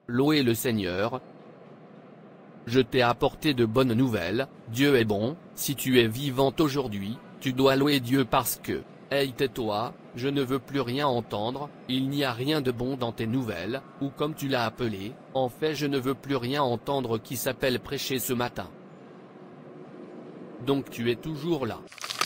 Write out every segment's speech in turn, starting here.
louez le Seigneur. Je t'ai apporté de bonnes nouvelles, Dieu est bon, si tu es vivante aujourd'hui, tu dois louer Dieu parce que, hey tais-toi, je ne veux plus rien entendre, il n'y a rien de bon dans tes nouvelles, ou comme tu l'as appelé, en fait je ne veux plus rien entendre qui s'appelle prêcher ce matin. Donc tu es toujours là.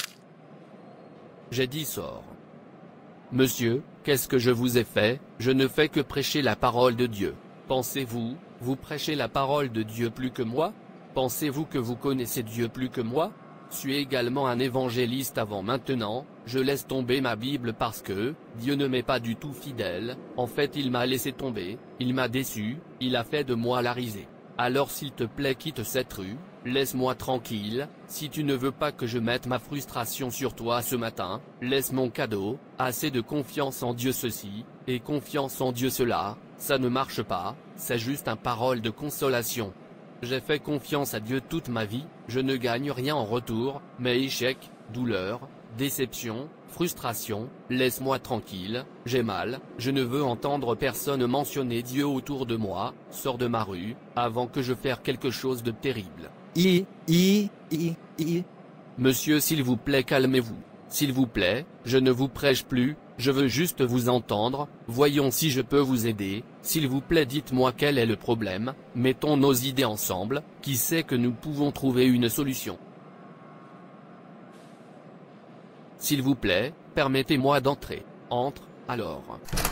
J'ai dit sors. Monsieur, qu'est-ce que je vous ai fait? Je ne fais que prêcher la parole de Dieu. Pensez-vous, vous prêchez la parole de Dieu plus que moi? Pensez-vous que vous connaissez Dieu plus que moi? Je suis également un évangéliste avant maintenant, je laisse tomber ma Bible parce que, Dieu ne m'est pas du tout fidèle, en fait il m'a laissé tomber, il m'a déçu, il a fait de moi la risée. Alors s'il te plaît quitte cette rue, laisse-moi tranquille, si tu ne veux pas que je mette ma frustration sur toi ce matin, laisse mon cadeau, assez de confiance en Dieu ceci, et confiance en Dieu cela, ça ne marche pas, c'est juste une parole de consolation. J'ai fait confiance à Dieu toute ma vie, je ne gagne rien en retour, mais échec, douleur, déception, frustration, laisse-moi tranquille, j'ai mal, je ne veux entendre personne mentionner Dieu autour de moi, sors de ma rue, avant que je fasse quelque chose de terrible. Monsieur s'il vous plaît calmez-vous. S'il vous plaît, je ne vous prêche plus, je veux juste vous entendre, voyons si je peux vous aider, s'il vous plaît dites-moi quel est le problème, mettons nos idées ensemble, qui sait que nous pouvons trouver une solution. S'il vous plaît, permettez-moi d'entrer. Entre, alors.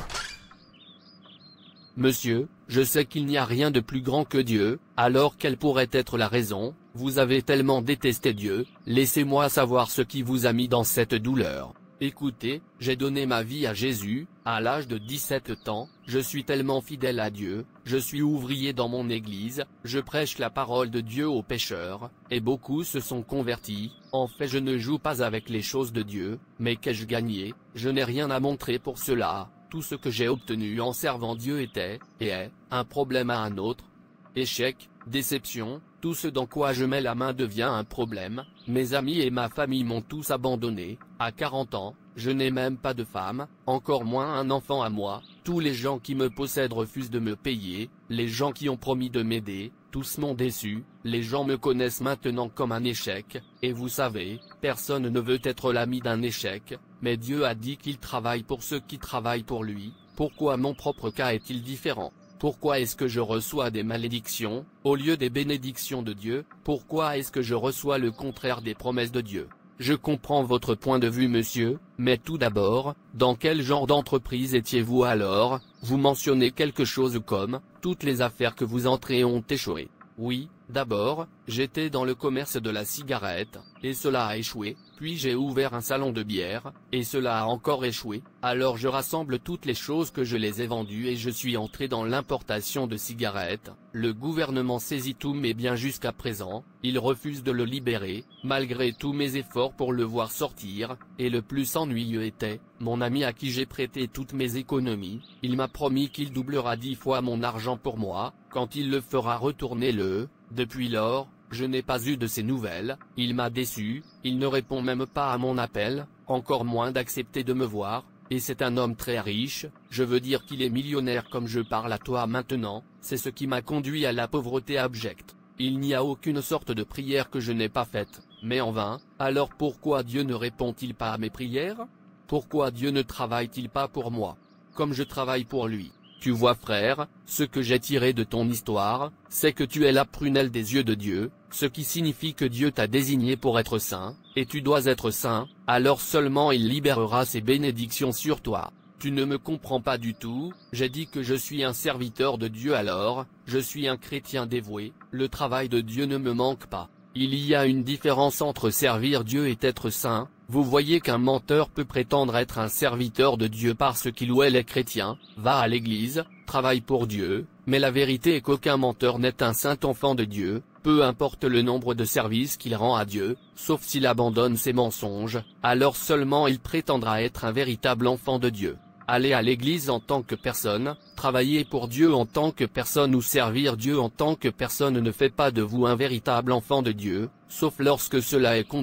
Monsieur, je sais qu'il n'y a rien de plus grand que Dieu, alors quelle pourrait être la raison? Vous avez tellement détesté Dieu, laissez-moi savoir ce qui vous a mis dans cette douleur. Écoutez, j'ai donné ma vie à Jésus, à l'âge de 17 ans, je suis tellement fidèle à Dieu, je suis ouvrier dans mon église, je prêche la parole de Dieu aux pécheurs, et beaucoup se sont convertis, en fait je ne joue pas avec les choses de Dieu, mais qu'ai-je gagné? Je n'ai rien à montrer pour cela, tout ce que j'ai obtenu en servant Dieu était, et est, un problème à un autre. Échec, déception, tout ce dans quoi je mets la main devient un problème, mes amis et ma famille m'ont tous abandonné, à 40 ans, je n'ai même pas de femme, encore moins un enfant à moi, tous les gens qui me possèdent refusent de me payer, les gens qui ont promis de m'aider, tous m'ont déçu, les gens me connaissent maintenant comme un échec, et vous savez, personne ne veut être l'ami d'un échec, mais Dieu a dit qu'il travaille pour ceux qui travaillent pour lui, pourquoi mon propre cas est-il différent? Pourquoi est-ce que je reçois des malédictions, au lieu des bénédictions de Dieu? Pourquoi est-ce que je reçois le contraire des promesses de Dieu? Je comprends votre point de vue monsieur, mais tout d'abord, dans quel genre d'entreprise étiez-vous alors? Vous mentionnez quelque chose comme, toutes les affaires que vous entrez ont échoué. Oui, d'abord, j'étais dans le commerce de la cigarette, et cela a échoué, puis j'ai ouvert un salon de bière, et cela a encore échoué, alors je rassemble toutes les choses que je les ai vendues et je suis entré dans l'importation de cigarettes, le gouvernement saisit tous mes biens jusqu'à présent, il refuse de le libérer, malgré tous mes efforts pour le voir sortir, et le plus ennuyeux était, mon ami à qui j'ai prêté toutes mes économies, il m'a promis qu'il doublera 10 fois mon argent pour moi, quand il le fera retourner depuis lors, je n'ai pas eu de ses nouvelles, il m'a déçu, il ne répond même pas à mon appel, encore moins d'accepter de me voir, et c'est un homme très riche, je veux dire qu'il est millionnaire comme je parle à toi maintenant, c'est ce qui m'a conduit à la pauvreté abjecte. Il n'y a aucune sorte de prière que je n'ai pas faite, mais en vain, alors pourquoi Dieu ne répond-il pas à mes prières? Pourquoi Dieu ne travaille-t-il pas pour moi, comme je travaille pour lui? Tu vois frère, ce que j'ai tiré de ton histoire, c'est que tu es la prunelle des yeux de Dieu, ce qui signifie que Dieu t'a désigné pour être saint, et tu dois être saint, alors seulement il libérera ses bénédictions sur toi. Tu ne me comprends pas du tout, j'ai dit que je suis un serviteur de Dieu alors, je suis un chrétien dévoué, le travail de Dieu ne me manque pas. Il y a une différence entre servir Dieu et être saint. Vous voyez qu'un menteur peut prétendre être un serviteur de Dieu parce qu'il ou elle est chrétien, va à l'église, travaille pour Dieu, mais la vérité est qu'aucun menteur n'est un saint enfant de Dieu, peu importe le nombre de services qu'il rend à Dieu, sauf s'il abandonne ses mensonges, alors seulement il prétendra être un véritable enfant de Dieu. Aller à l'église en tant que personne, travailler pour Dieu en tant que personne ou servir Dieu en tant que personne ne fait pas de vous un véritable enfant de Dieu, sauf lorsque cela est conduit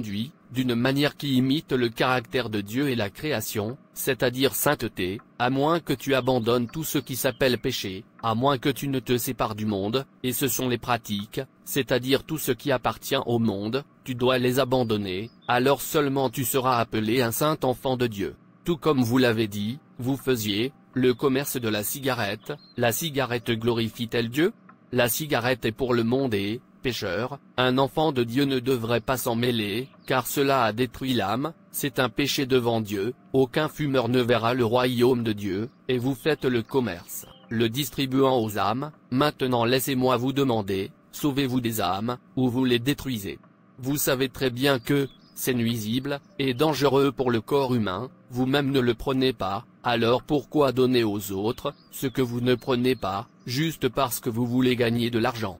d'une manière qui imite le caractère de Dieu et la création, c'est-à-dire sainteté, à moins que tu abandonnes tout ce qui s'appelle péché, à moins que tu ne te sépares du monde, et ce sont les pratiques, c'est-à-dire tout ce qui appartient au monde, tu dois les abandonner, alors seulement tu seras appelé un saint enfant de Dieu. Tout comme vous l'avez dit, vous faisiez le commerce de la cigarette glorifie-t-elle Dieu? La cigarette est pour le monde et, pécheur, un enfant de Dieu ne devrait pas s'en mêler, car cela a détruit l'âme, c'est un péché devant Dieu, aucun fumeur ne verra le royaume de Dieu, et vous faites le commerce, le distribuant aux âmes. Maintenant laissez-moi vous demander, sauvez-vous des âmes, ou vous les détruisez? Vous savez très bien que c'est nuisible, et dangereux pour le corps humain, vous-même ne le prenez pas, alors pourquoi donner aux autres ce que vous ne prenez pas, juste parce que vous voulez gagner de l'argent?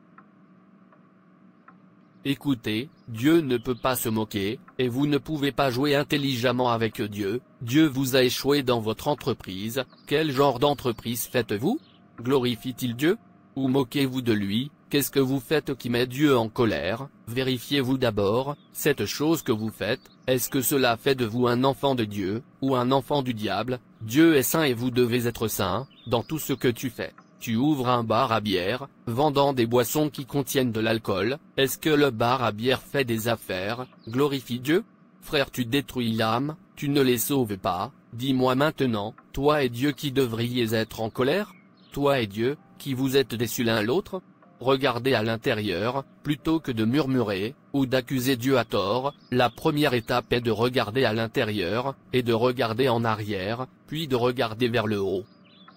Écoutez, Dieu ne peut pas se moquer, et vous ne pouvez pas jouer intelligemment avec Dieu. Dieu vous a échoué dans votre entreprise. Quel genre d'entreprise faites-vous? Glorifie-t-il Dieu? Ou moquez-vous de lui? Qu'est-ce que vous faites qui met Dieu en colère? Vérifiez-vous d'abord, cette chose que vous faites, est-ce que cela fait de vous un enfant de Dieu, ou un enfant du diable? Dieu est saint et vous devez être saint, dans tout ce que tu fais. Tu ouvres un bar à bière, vendant des boissons qui contiennent de l'alcool, est-ce que le bar à bière fait des affaires? Glorifie Dieu? Frère, tu détruis l'âme, tu ne les sauves pas. Dis-moi maintenant, toi et Dieu qui devriez être en colère? Toi et Dieu, qui vous êtes déçus l'un l'autre? Regardez à l'intérieur, plutôt que de murmurer, ou d'accuser Dieu à tort. La première étape est de regarder à l'intérieur, et de regarder en arrière, puis de regarder vers le haut.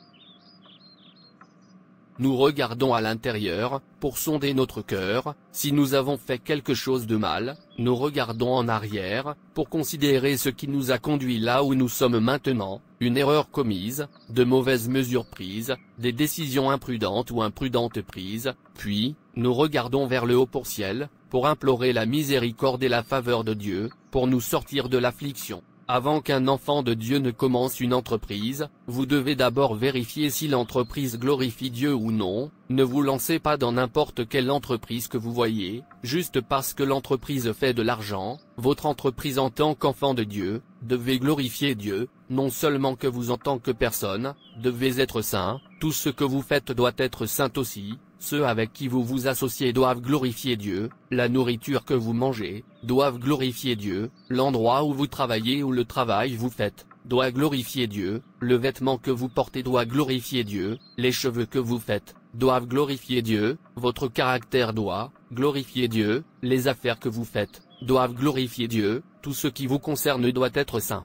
Nous regardons à l'intérieur, pour sonder notre cœur. Si nous avons fait quelque chose de mal, nous regardons en arrière, pour considérer ce qui nous a conduit là où nous sommes maintenant, une erreur commise, de mauvaises mesures prises, des décisions imprudentes ou imprudentes prises, puis, nous regardons vers le haut pour ciel, pour implorer la miséricorde et la faveur de Dieu, pour nous sortir de l'affliction. Avant qu'un enfant de Dieu ne commence une entreprise, vous devez d'abord vérifier si l'entreprise glorifie Dieu ou non. Ne vous lancez pas dans n'importe quelle entreprise que vous voyez, juste parce que l'entreprise fait de l'argent. Votre entreprise en tant qu'enfant de Dieu, devait glorifier Dieu, non seulement que vous en tant que personne, devez être saint, tout ce que vous faites doit être saint aussi. Ceux avec qui vous vous associez doivent glorifier Dieu, la nourriture que vous mangez, doivent glorifier Dieu, l'endroit où vous travaillez ou le travail vous faites, doit glorifier Dieu, le vêtement que vous portez doit glorifier Dieu, les cheveux que vous faites, doivent glorifier Dieu, votre caractère doit glorifier Dieu, les affaires que vous faites, doivent glorifier Dieu, tout ce qui vous concerne doit être saint.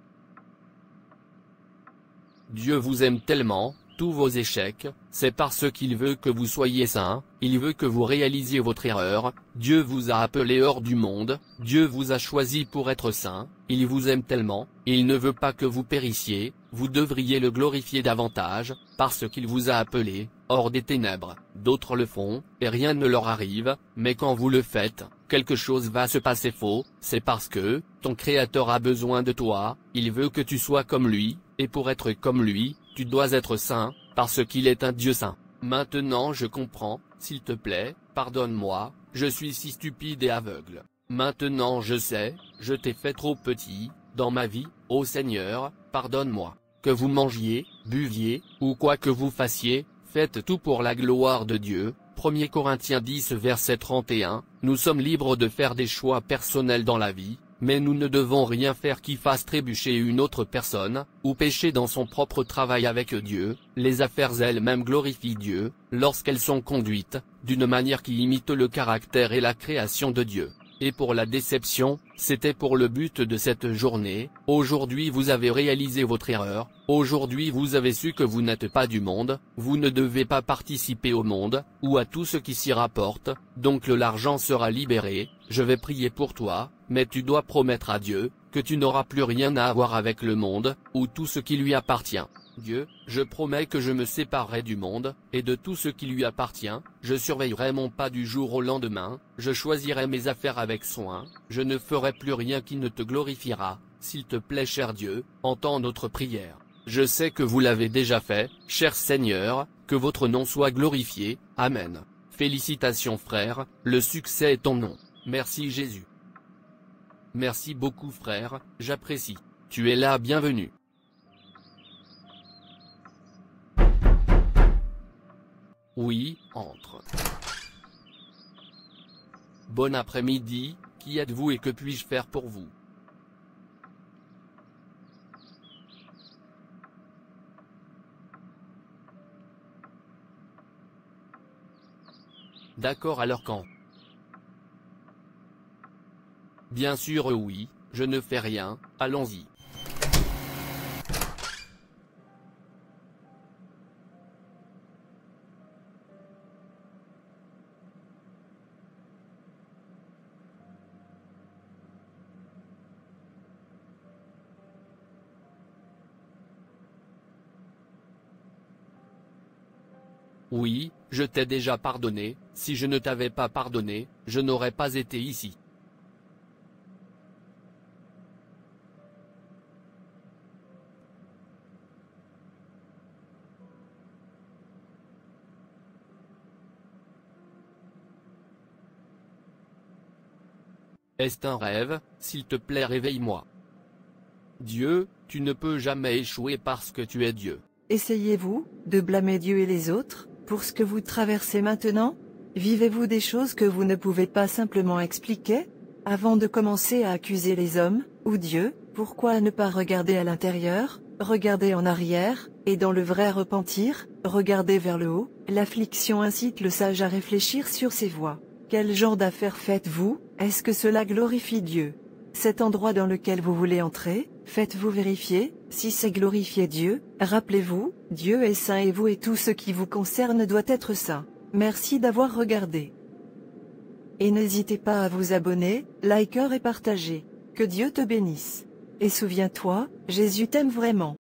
Dieu vous aime tellement. Tous vos échecs, c'est parce qu'il veut que vous soyez saints, il veut que vous réalisiez votre erreur. Dieu vous a appelé hors du monde, Dieu vous a choisi pour être saints, il vous aime tellement, il ne veut pas que vous périssiez, vous devriez le glorifier davantage, parce qu'il vous a appelé, hors des ténèbres. D'autres le font, et rien ne leur arrive, mais quand vous le faites, quelque chose va se passer faux, c'est parce que, ton Créateur a besoin de toi, il veut que tu sois comme lui, et pour être comme lui, tu dois être saint, parce qu'il est un Dieu saint. Maintenant je comprends, s'il te plaît, pardonne-moi, je suis si stupide et aveugle. Maintenant je sais, je t'ai fait trop petit, dans ma vie, ô Seigneur, pardonne-moi. Que vous mangiez, buviez, ou quoi que vous fassiez, faites tout pour la gloire de Dieu. 1 Corinthiens 10 verset 31, nous sommes libres de faire des choix personnels dans la vie, mais nous ne devons rien faire qui fasse trébucher une autre personne, ou pécher dans son propre travail avec Dieu. Les affaires elles-mêmes glorifient Dieu, lorsqu'elles sont conduites, d'une manière qui imite le caractère et la création de Dieu. Et pour la déception, c'était pour le but de cette journée. Aujourd'hui vous avez réalisé votre erreur, aujourd'hui vous avez su que vous n'êtes pas du monde, vous ne devez pas participer au monde, ou à tout ce qui s'y rapporte, donc l'argent sera libéré. Je vais prier pour toi, mais tu dois promettre à Dieu, que tu n'auras plus rien à avoir avec le monde, ou tout ce qui lui appartient. Dieu, je promets que je me séparerai du monde, et de tout ce qui lui appartient, je surveillerai mon pas du jour au lendemain, je choisirai mes affaires avec soin, je ne ferai plus rien qui ne te glorifiera. S'il te plaît cher Dieu, entends notre prière. Je sais que vous l'avez déjà fait, cher Seigneur, que votre nom soit glorifié, Amen. Félicitations frère, le succès est ton nom. Merci Jésus. Merci beaucoup frère, j'apprécie. Tu es là, bienvenue. Oui, entre. Bon après-midi, qui êtes-vous et que puis-je faire pour vous? D'accord, alors quand? Bien sûr oui, je ne fais rien, allons-y. Oui, je t'ai déjà pardonné, si je ne t'avais pas pardonné, je n'aurais pas été ici. Est-ce un rêve? S'il te plaît, réveille-moi. Dieu, tu ne peux jamais échouer parce que tu es Dieu. Essayez-vous de blâmer Dieu et les autres pour ce que vous traversez maintenant? Vivez-vous des choses que vous ne pouvez pas simplement expliquer? Avant de commencer à accuser les hommes, ou Dieu, pourquoi ne pas regarder à l'intérieur, regarder en arrière, et dans le vrai repentir, regarder vers le haut? L'affliction incite le sage à réfléchir sur ses voies. Quel genre d'affaires faites-vous? Est-ce que cela glorifie Dieu? Cet endroit dans lequel vous voulez entrer, faites-vous vérifier, si c'est glorifier Dieu? Rappelez-vous, Dieu est saint et vous et tout ce qui vous concerne doit être saint. Merci d'avoir regardé. Et n'hésitez pas à vous abonner, liker et partager. Que Dieu te bénisse. Et souviens-toi, Jésus t'aime vraiment.